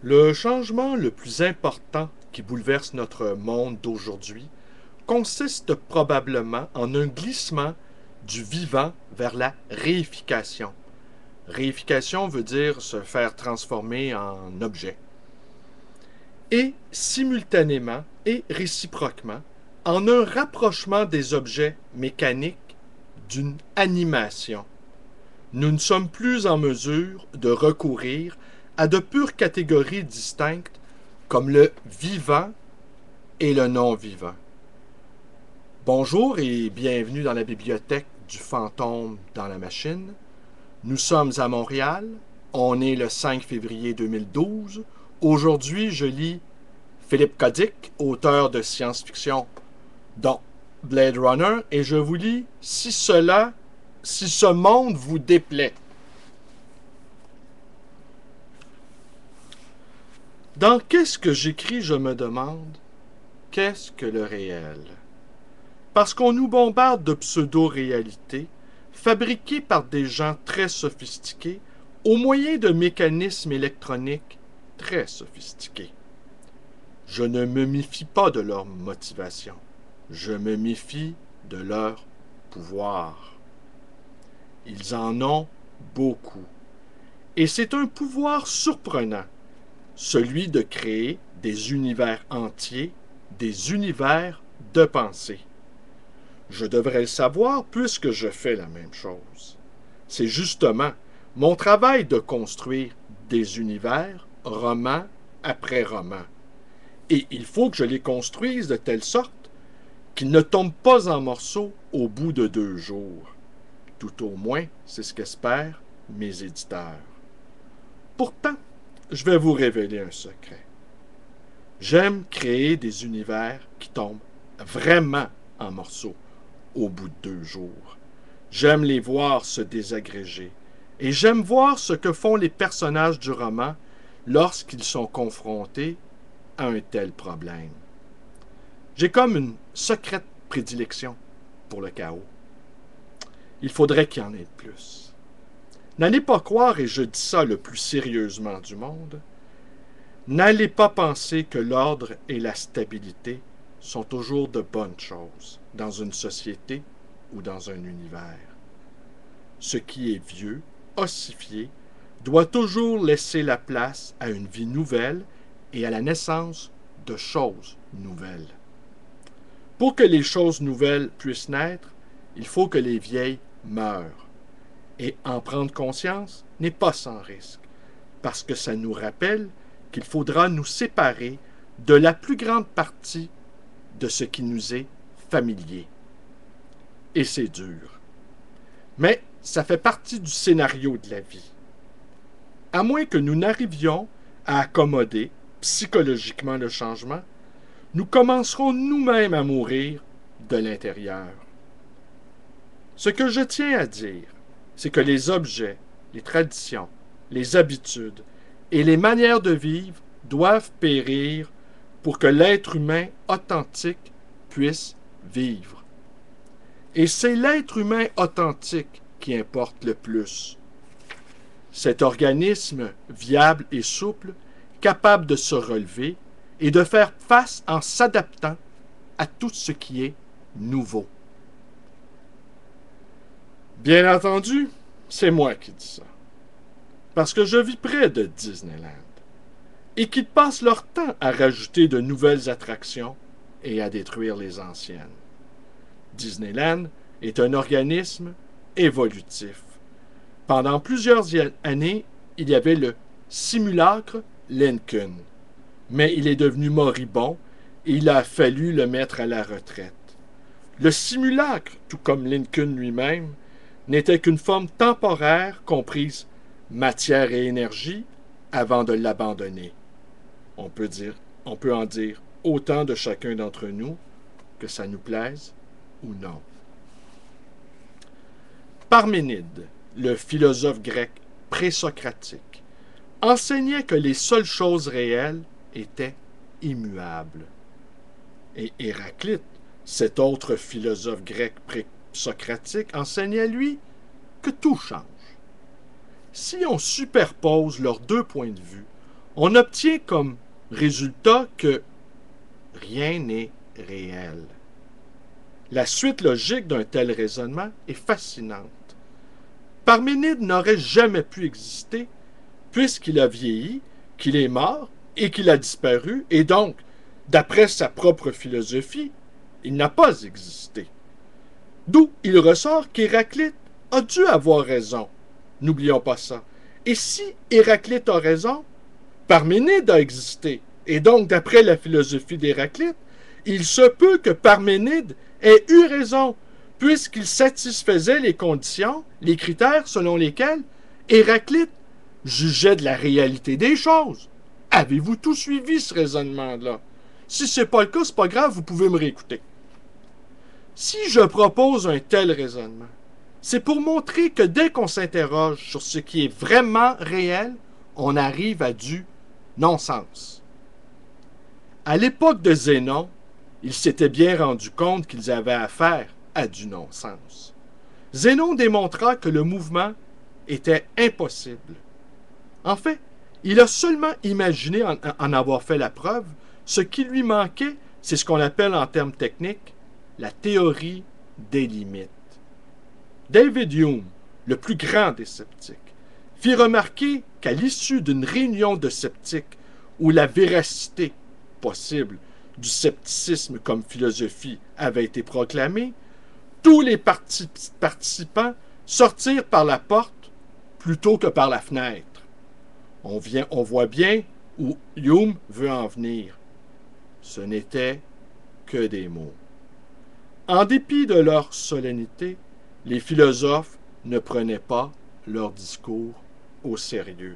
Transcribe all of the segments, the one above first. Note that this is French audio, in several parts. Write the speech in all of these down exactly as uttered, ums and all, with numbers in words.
Le changement le plus important qui bouleverse notre monde d'aujourd'hui consiste probablement en un glissement du vivant vers la réification. Réification veut dire se faire transformer en objet. Et simultanément et réciproquement, en un rapprochement des objets mécaniques d'une animation. Nous ne sommes plus en mesure de recourir à de pures catégories distinctes comme le vivant et le non-vivant. Bonjour et bienvenue dans la bibliothèque du fantôme dans la machine. Nous sommes à Montréal, on est le cinq février deux mille douze. Aujourd'hui, je lis Philippe K. Dick, auteur de science-fiction dont Blade Runner, et je vous lis « Si cela, si ce monde vous déplaît ». Dans Qu'est-ce que j'écris, je me demande, qu'est-ce que le réel? Parce qu'on nous bombarde de pseudo-réalités, fabriquées par des gens très sophistiqués, au moyen de mécanismes électroniques très sophistiqués. Je ne me méfie pas de leur motivation, je me méfie de leur pouvoir. Ils en ont beaucoup. Et c'est un pouvoir surprenant, celui de créer des univers entiers, des univers de pensée. Je devrais le savoir puisque je fais la même chose. C'est justement mon travail de construire des univers, roman après roman. Et il faut que je les construise de telle sorte qu'ils ne tombent pas en morceaux au bout de deux jours. Tout au moins, c'est ce qu'espèrent mes éditeurs. Pourtant, je vais vous révéler un secret. J'aime créer des univers qui tombent vraiment en morceaux au bout de deux jours. J'aime les voir se désagréger et j'aime voir ce que font les personnages du roman lorsqu'ils sont confrontés à un tel problème. J'ai comme une secrète prédilection pour le chaos. Il faudrait qu'il y en ait plus. N'allez pas croire, et je dis ça le plus sérieusement du monde, n'allez pas penser que l'ordre et la stabilité sont toujours de bonnes choses dans une société ou dans un univers. Ce qui est vieux, ossifié, doit toujours laisser la place à une vie nouvelle et à la naissance de choses nouvelles. Pour que les choses nouvelles puissent naître, il faut que les vieilles meurent. Et en prendre conscience n'est pas sans risque, parce que ça nous rappelle qu'il faudra nous séparer de la plus grande partie de ce qui nous est familier. Et c'est dur. Mais ça fait partie du scénario de la vie. À moins que nous n'arrivions à accommoder psychologiquement le changement, nous commencerons nous-mêmes à mourir de l'intérieur. Ce que je tiens à dire, c'est que les objets, les traditions, les habitudes et les manières de vivre doivent périr pour que l'être humain authentique puisse vivre. Et c'est l'être humain authentique qui importe le plus. Cet organisme viable et souple, capable de se relever et de faire face en s'adaptant à tout ce qui est nouveau. Bien entendu, c'est moi qui dis ça. Parce que je vis près de Disneyland et qu'ils passent leur temps à rajouter de nouvelles attractions et à détruire les anciennes. Disneyland est un organisme évolutif. Pendant plusieurs années, il y avait le simulacre Lincoln, mais il est devenu moribond et il a fallu le mettre à la retraite. Le simulacre, tout comme Lincoln lui-même, n'était qu'une forme temporaire comprise matière et énergie avant de l'abandonner. On peut dire, on peut en dire autant de chacun d'entre nous, que ça nous plaise ou non. Parménide, le philosophe grec présocratique, enseignait que les seules choses réelles étaient immuables. Et Héraclite, cet autre philosophe grec présocratique, enseignait, lui, que tout change. Si on superpose leurs deux points de vue, on obtient comme résultat que rien n'est réel. La suite logique d'un tel raisonnement est fascinante. Parménide n'aurait jamais pu exister puisqu'il a vieilli, qu'il est mort et qu'il a disparu, et donc, d'après sa propre philosophie, il n'a pas existé. D'où il ressort qu'Héraclite a dû avoir raison. N'oublions pas ça. Et si Héraclite a raison, Parménide a existé. Et donc, d'après la philosophie d'Héraclite, il se peut que Parménide ait eu raison, puisqu'il satisfaisait les conditions, les critères selon lesquels Héraclite jugeait de la réalité des choses. Avez-vous tout suivi ce raisonnement-là? Si ce n'est pas le cas, c'est pas grave, vous pouvez me réécouter. Si je propose un tel raisonnement, c'est pour montrer que dès qu'on s'interroge sur ce qui est vraiment réel, on arrive à du non-sens. À l'époque de Zénon, ils s'étaient bien rendus compte qu'ils avaient affaire à du non-sens. Zénon démontra que le mouvement était impossible. En fait, il a seulement imaginé en, en avoir fait la preuve. Ce qui lui manquait, c'est ce qu'on appelle en termes techniques la théorie des limites. David Hume, le plus grand des sceptiques, fit remarquer qu'à l'issue d'une réunion de sceptiques où la véracité possible du scepticisme comme philosophie avait été proclamée, tous les particip- participants sortirent par la porte plutôt que par la fenêtre. On, vient, on voit bien où Hume veut en venir. Ce n'était que des mots. En dépit de leur solennité, les philosophes ne prenaient pas leur discours au sérieux.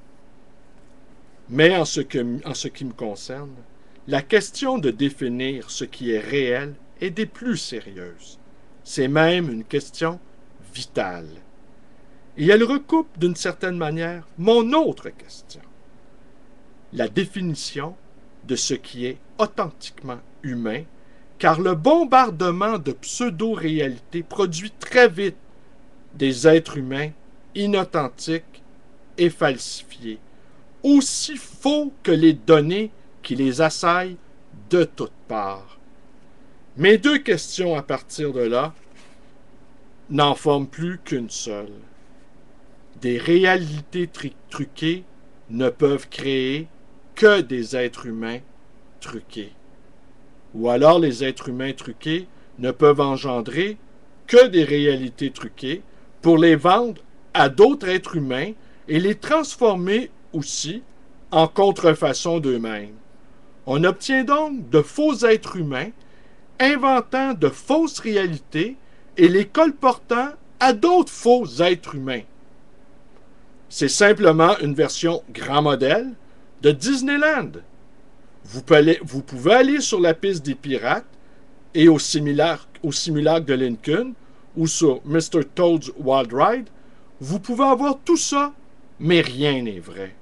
Mais en ce, que, en ce qui me concerne, la question de définir ce qui est réel est des plus sérieuses. C'est même une question vitale. Et elle recoupe d'une certaine manière mon autre question. La définition de ce qui est authentiquement humain, car le bombardement de pseudo-réalité produit très vite des êtres humains inauthentiques et falsifiés, aussi faux que les données qui les assaillent de toutes parts. Mes deux questions à partir de là n'en forment plus qu'une seule. Des réalités tru- truquées ne peuvent créer que des êtres humains truqués. Ou alors les êtres humains truqués ne peuvent engendrer que des réalités truquées pour les vendre à d'autres êtres humains et les transformer aussi en contrefaçon d'eux-mêmes. On obtient donc de faux êtres humains inventant de fausses réalités et les colportant à d'autres faux êtres humains. C'est simplement une version grand modèle de Disneyland. Vous pouvez, vous pouvez aller sur la piste des pirates et au simulacre, au simulacre de Lincoln ou sur mister Toad's Wild Ride. Vous pouvez avoir tout ça, mais rien n'est vrai.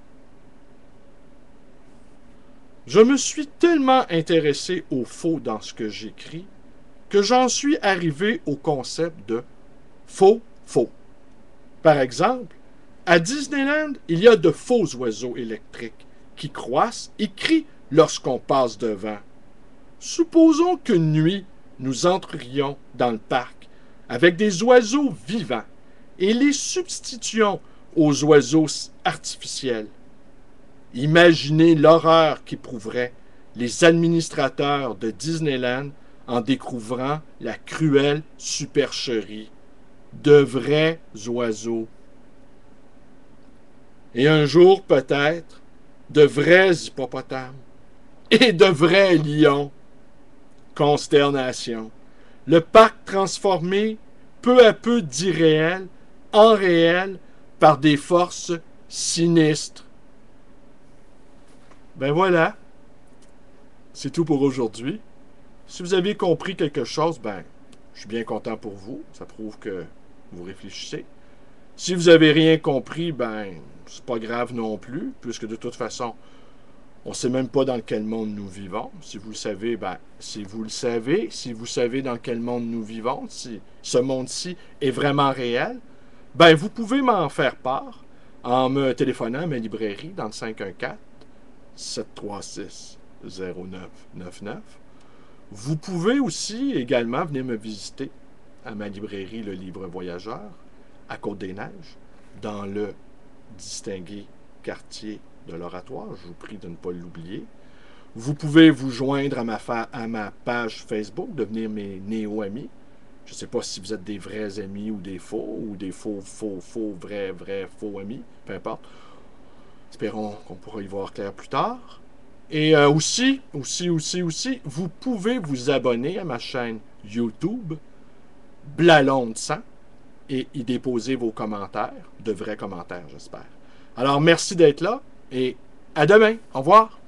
Je me suis tellement intéressé au faux dans ce que j'écris que j'en suis arrivé au concept de faux-faux. Par exemple, à Disneyland, il y a de faux oiseaux électriques qui croissent et crient lorsqu'on passe devant. Supposons qu'une nuit, nous entrions dans le parc avec des oiseaux vivants et les substituions aux oiseaux artificiels. Imaginez l'horreur qu'éprouveraient les administrateurs de Disneyland en découvrant la cruelle supercherie de vrais oiseaux. Et un jour, peut-être, de vrais hippopotames et de vrais lions. Consternation. Le parc transformé peu à peu d'irréel en réel par des forces sinistres. Ben voilà, c'est tout pour aujourd'hui. Si vous avez compris quelque chose, ben, je suis bien content pour vous. Ça prouve que vous réfléchissez. Si vous n'avez rien compris, ben, c'est pas grave non plus, puisque de toute façon, on ne sait même pas dans quel monde nous vivons. Si vous le savez, ben, si vous le savez, si vous savez dans quel monde nous vivons, si ce monde-ci est vraiment réel, ben, vous pouvez m'en faire part en me téléphonant à ma librairie dans le cinq un quatre, sept trois six zéro neuf neuf neuf. Vous pouvez aussi également venir me visiter à ma librairie Le Livre Voyageur, à Côte-des-Neiges, dans le distingué quartier de l'Oratoire. Je vous prie de ne pas l'oublier. Vous pouvez vous joindre à ma, fa- à ma page Facebook, devenir mes néo-amis. Je ne sais pas si vous êtes des vrais amis ou des faux, ou des faux, faux, faux, vrais, vrais, faux amis, peu importe. Espérons qu'on pourra y voir clair plus tard. Et euh, aussi, aussi, aussi, aussi, vous pouvez vous abonner à ma chaîne YouTube, Blalonde cent, et y déposer vos commentaires, de vrais commentaires, j'espère. Alors, merci d'être là, et à demain. Au revoir.